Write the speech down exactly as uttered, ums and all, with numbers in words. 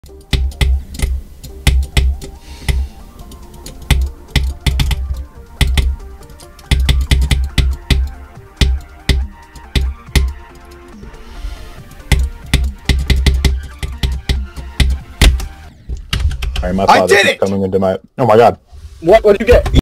Sorry, my father I did keeps it! coming into my. Oh my god. What? What did you get?